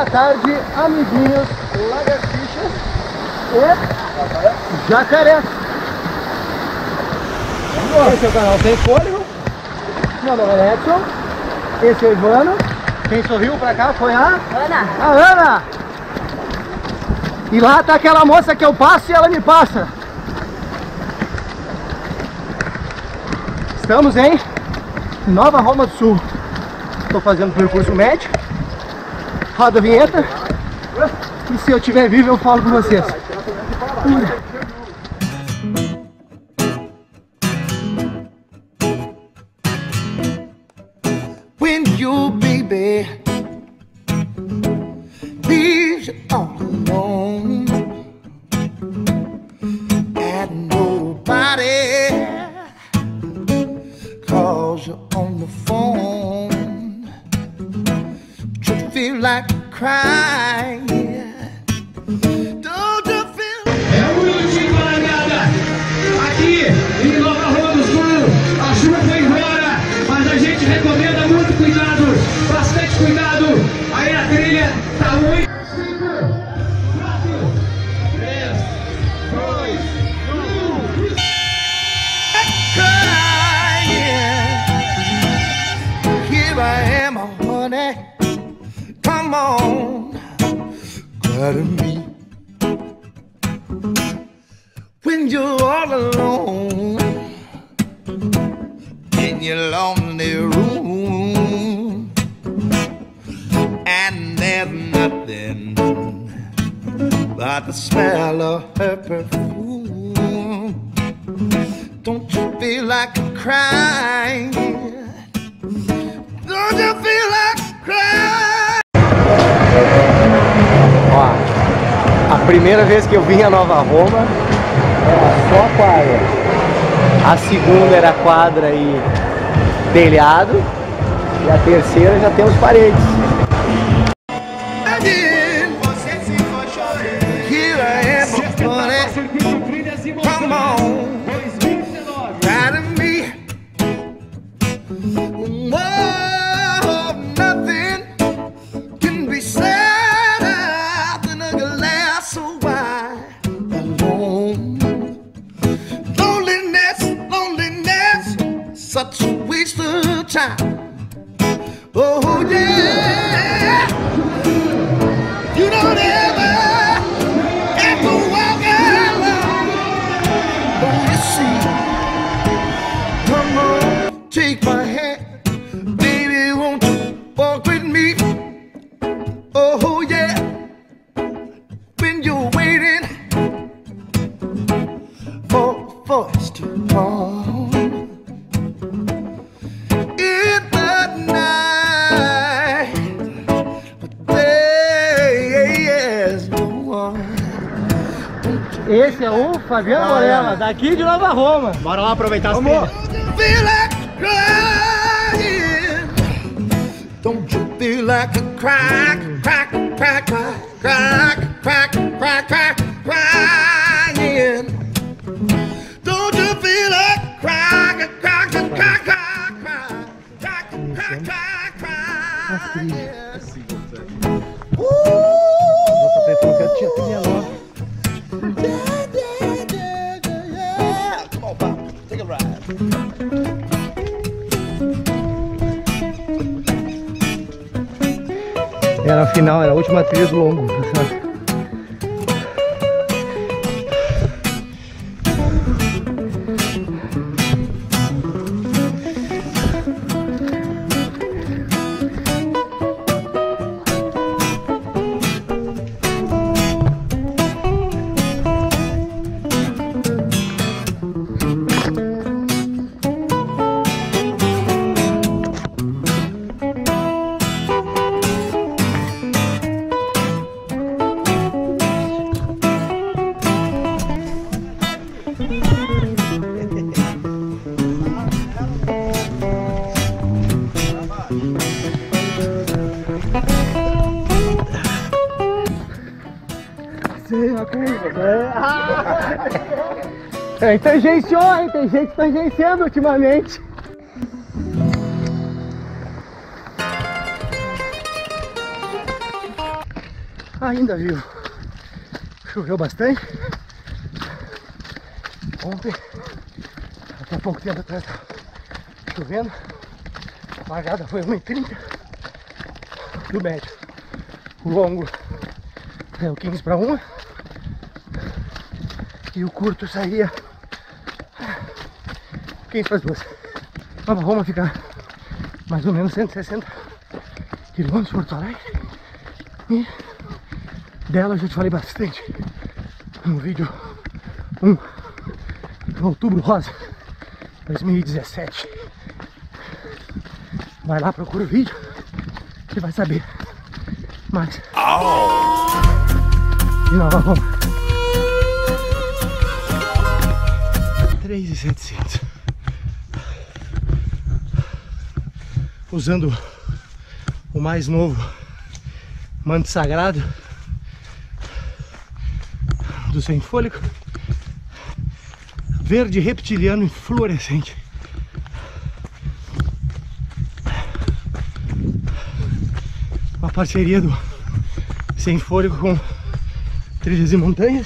tarde, amiguinhos, lagartixas e jacarés. Esse é o canal Sem Fôlego. Meu nome é Edson. Esse é o Ivano. Quem sorriu pra cá foi a Ana. A Ana! E lá tá aquela moça que eu passo e ela me passa. Estamos em Nova Roma do Sul. Estou fazendo percurso médio. Roda a vinheta. E se eu estiver vivo eu falo com vocês. When your baby leaves you all alone and nobody calls you on the phone, you feel like crying. Don't you feel? É o último, largada. Aqui em Nova Roma do Sul, a chuva foi embora, mas a gente recomenda muito cuidado, bastante cuidado. Aí a trilha tá muito. 5, 4, 3, 2, 1. Crying. Here I am, honey. Come on, cry to me. When you're all alone in your lonely room and there's nothing but the smell of her perfume, don't you feel like crying? Don't you feel like crying? Ó, a primeira vez que eu vim a Nova Roma era só quadra. A segunda era quadra e telhado. E a terceira já temos paredes. Here I am, honey. Come on, cry to me. Whoa, nothing can be sadder than a glass of wine alone. Loneliness, loneliness, such a waste of time. Oh yeah, you don't ever have to walk alone. Oh, you see, come on, take my hand, baby, won't you walk with me? Oh yeah, when you're waiting for us to come in the night, but there's no one. Esse é o Fabiano Morella, daqui de Nova Roma. Bora lá aproveitar as trilhas. Feel like crying. Don't you feel like a crack, crack, crack, crack, crack, crack, crack, crack, crying? Don't you feel like crack, crack, crack, crack, crack, crack, crack, crack, crying? Nossa, pretendo que eu tinha trilha nova. Come on, Bob, take a ride. Era a final, era a última trilha do longo. Tangenciou, hein? Tem gente tangenciando ultimamente. ainda vivo. Choveu bastante. Ontem, até pouco tempo atrás, estava chovendo. A largada foi 1h30 do médio. O longo é o 15 para 1 e o curto saía 15 para as 2. Nova Roma fica mais ou menos 160 km de Porto Alegre. E dela eu já te falei bastante no vídeo 1, no Outubro Rosa 2017. Vai lá, procura o vídeo, você vai saber mais de Nova Roma. 3.700. Usando o mais novo manto sagrado do sem fôlego, verde reptiliano e fluorescente. Uma parceria do sem fôlego com Trilhas e Montanhas.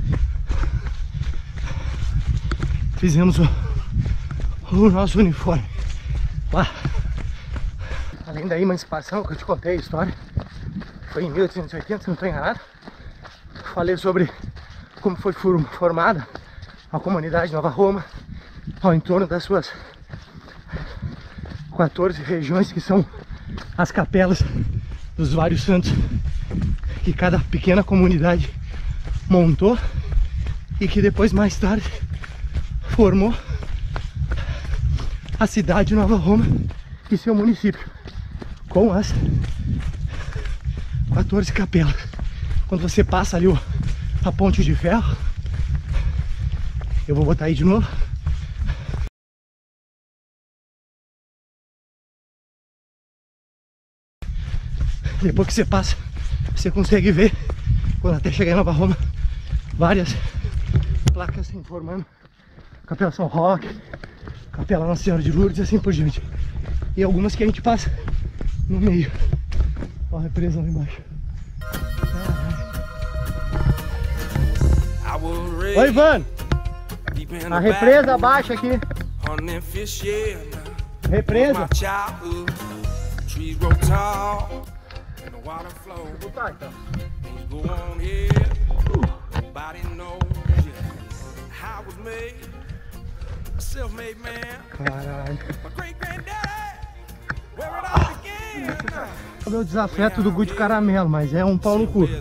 Fizemos o nosso uniforme lá. Além da emancipação que eu te contei a história, foi em 1880, se não estou enganado. Falei sobre como foi formada a comunidade Nova Roma ao entorno das suas 14 regiões, que são as capelas dos vários santos que cada pequena comunidade montou e que depois, mais tarde, formou a cidade de Nova Roma e seu município, com as 14 capelas. Quando você passa ali a ponte de ferro, eu vou botar aí de novo. Depois que você passa, você consegue ver, quando até chegar em Nova Roma, várias placas informando Capela São Roque, Capela Nossa Senhora de Lourdes e assim por diante. E algumas que a gente passa no meio. Olha a represa lá embaixo. Oi, Ivan! A represa abaixo aqui. Represa. Vou botar então. Caralho. O meu desafeto do Gucci Caramelo, mas é um pau no cu.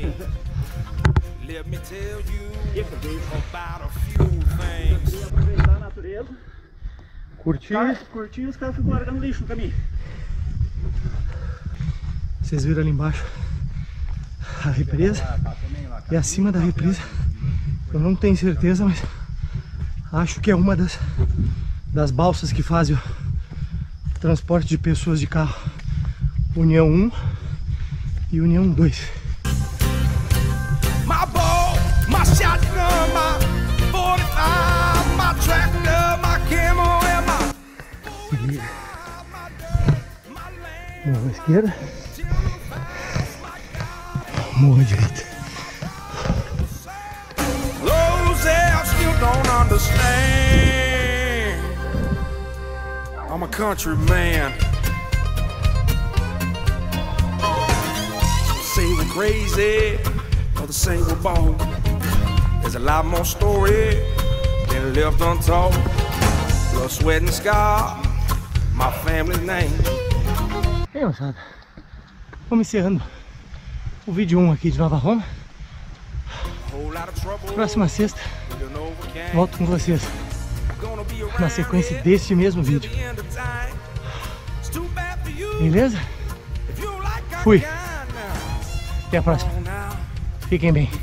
Aproveitar a natureza. Curtir. Curtir, os caras ficam largando lixo no caminho. Vocês viram ali embaixo a represa. E acima da represa, eu não tenho certeza, mas acho que é uma das balsas que fazem o transporte de pessoas de carro. União 1 e União 2. Morro à esquerda, morro à direita. I'm a country man. Say we're crazy, others say we're bold. There's a lot more story than left untold. Blood, sweat and scar, my family's name. Bem, moçada, vamos encerrando o vídeo 1 aqui de Nova Roma. Próxima sexta, volto com vocês na sequência deste mesmo vídeo. Beleza? Fui. Até a próxima. Fiquem bem.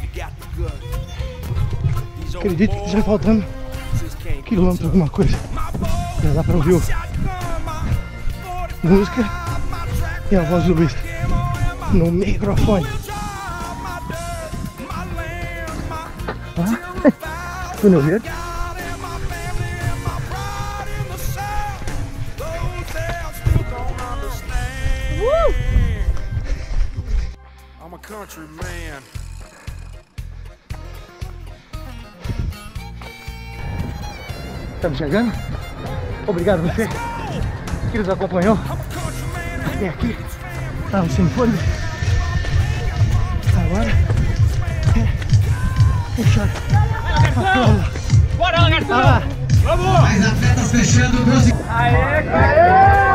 Acredito que já faltando quilômetro alguma coisa. Já dá pra ouvir música e a voz do Luiz no microfone. Túnel verde. I'm a country man. Estamos chegando. Obrigado a você que nos acompanhou até aqui. Estamos sem fome. Agora fechar a prova. Bora, Garçom! Vamos! Mais atletas fechando 12. Aê, cara!